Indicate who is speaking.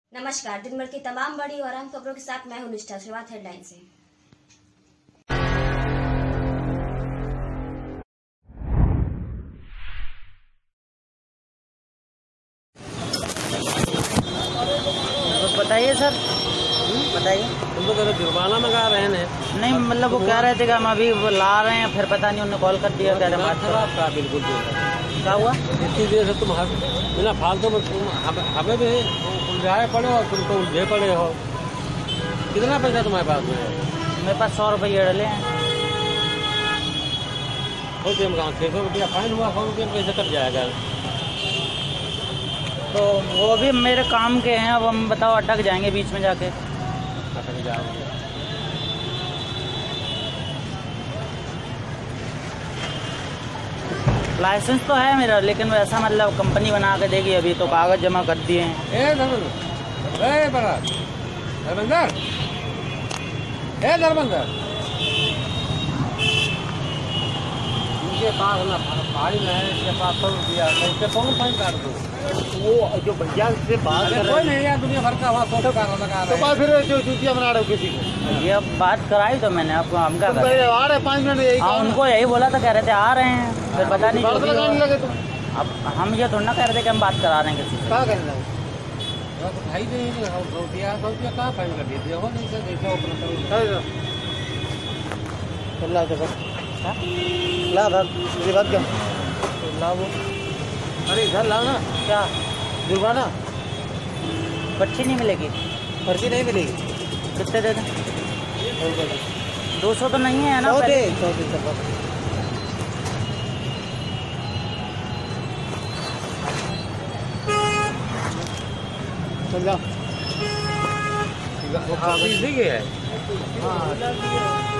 Speaker 1: नमस्कार। दिन भर की तमाम बड़ी और अहम खबरों के साथ मैं हूं निष्ठा। शुरुआत हेडलाइन से।
Speaker 2: तो बताइए सर, बताइए।
Speaker 3: तुम तो कह रहे जुर्माना मंगा रहे हैं।
Speaker 2: नहीं मतलब वो कह रहे थे कि हम अभी वो ला रहे हैं, फिर पता नहीं उन्होंने कॉल कर दिया, कह रहे बात
Speaker 3: खराब का बिल्कुल
Speaker 2: क्या हुआ।
Speaker 3: इतनी देर से तुम बिना फालतू में हमें भी उलझाए पड़े हो, तुम तो उलझे पड़े हो। कितना पैसा तुम्हारे पास में है?
Speaker 2: मेरे पास 100 रुपये डले हैं।
Speaker 3: 600 रुपया फाइन हुआ, 100 रुपये पैसे कट जाएगा।
Speaker 2: तो वो भी मेरे काम के हैं, अब हम बताओ अटक जाएंगे बीच में जाके।
Speaker 3: अटक जाओगे।
Speaker 2: लाइसेंस तो है मेरा, लेकिन वैसा मतलब कंपनी बना के देगी, अभी तो कागज जमा कर दिए हैं।
Speaker 3: धर्मेंद्र इनके पास ना फाइन है, इसके पास 100 रुपया, इसके कौन फाइन काट दो?
Speaker 4: वो जो भैया से बात कर
Speaker 3: कोई नहीं यार, दुनिया भर का हुआ तो लगा
Speaker 4: तो
Speaker 3: रहे हैं।
Speaker 4: फिर जो जूतियाँ बना रहे हो किसी को,
Speaker 2: ये अब बात कराई तो मैंने, आपको हम क्या करें।
Speaker 4: आ रहे 5 मिनट यही
Speaker 2: हाँ, उनको यही बोला था, कह रहे थे आ रहे हैं, फिर पता नहीं
Speaker 4: बात लगाने लगे तुम।
Speaker 2: अब हम ये थोड़ा ना कह रहे थे कि हम बात करा रहे हैं किसी से।
Speaker 4: क्या करने लगे?
Speaker 3: भाई नहीं 100 रुपया कहाँ फाइन कर दिए हो? नहीं सर, देखो अपना
Speaker 4: ला जगह ला भाग ये बात क्या
Speaker 2: ला वो
Speaker 4: अरे इधर लाओ ना।
Speaker 2: क्या
Speaker 4: जुर्माना
Speaker 2: पर्ची नहीं मिलेगी?
Speaker 4: पर्ची नहीं मिलेगी।
Speaker 2: कितने दे दें? 200 तो नहीं है ना?
Speaker 4: 100 दे,
Speaker 2: पहले
Speaker 4: 100 दे सब चल जाओ।
Speaker 3: इसी के है।
Speaker 4: हाँ